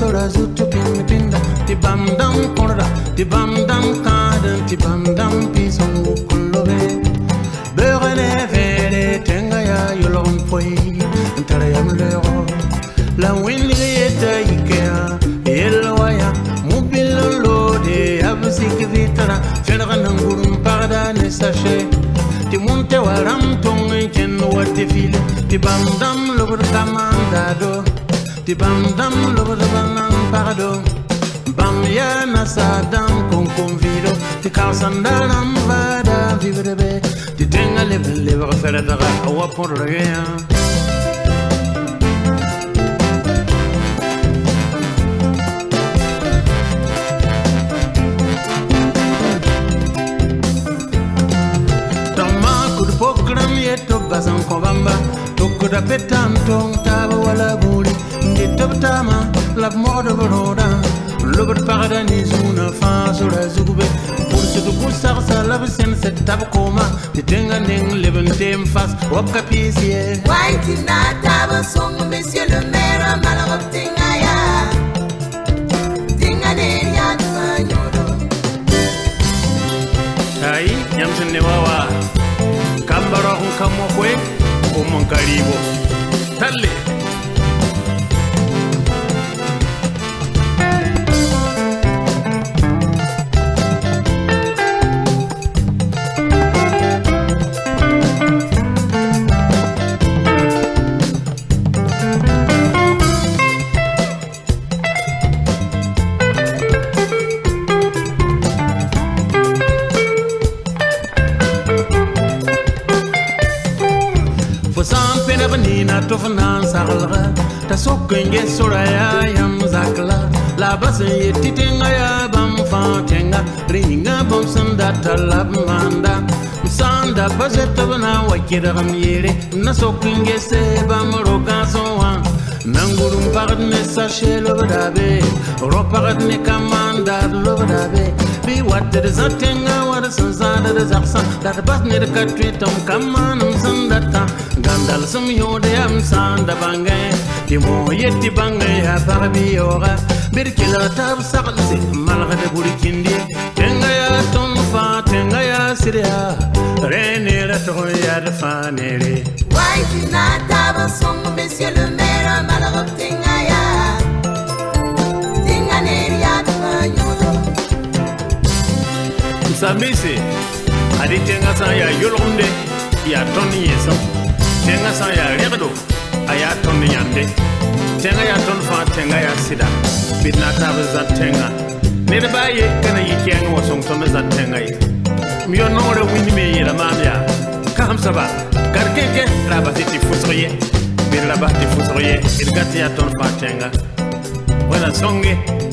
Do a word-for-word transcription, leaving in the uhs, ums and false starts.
sora zutu ping tinda ti bam dam korda ti bam dam kadan ti bam dam piso kullobe berene vere tenga ya yolon poi ntara ya mlero la winli yeta ikea elwaya mobile lode absik vitara fenra nangurum parda ne sache ti monte waram tongue ken wate fil ti bam dam lobur kamandado ti bam dam lobur banan parado bam ya nasadam con convido ti kausandaram vada vivre be ti tenga le le fere da wa por rien program yeto bazan kobamba tokuda petam tong taba wala buri ndito tama la modo broda lober paradani zuna fa sura zugube pour ce que pour ça ça la sen set tab koma de tenga ning leben dem fas wapka pisie white na taba song monsieur le maire malab tinga ya tinga ne ya fanyoro ai nyamsen ne wawa kambara hun kamo kwe o mon karibo talle Nina tofanan saralra ta sokkenge soraya yam zakla la basen yetitinga ya bam fatenga ringa bam sanda talab manda sanda bazeta bana wakira gamyere na sokkenge se bam roga sowa nangurum parne sache lo badabe ro parne kamanda lo badabe bi watte zatenga wada sanzada de zaksa dat basne de katwetam kamanum sandata gandal sum yode am sanda bangay ti mo yetti bangay ha parbi ora birkila tab saqalsi malga de burikindi tenga ya ton fa tenga ya siria rene la toya de fanere white na taba song monsieur le maire malga tenga ya tenga ne ya fanyoro sabisi adi tenga sa ya yolonde ya toni yesa tenga sa ya regdo aya toni yande tenga ya ton fa tenga ya sida bitna tabe za tenga ne da baye kana yiki an wasong to za tenga yi mi yo no re wini me yela mamya kam saba karkeke rabati ti fusriye bir rabati fusriye irgati ya ton fa tenga wala songe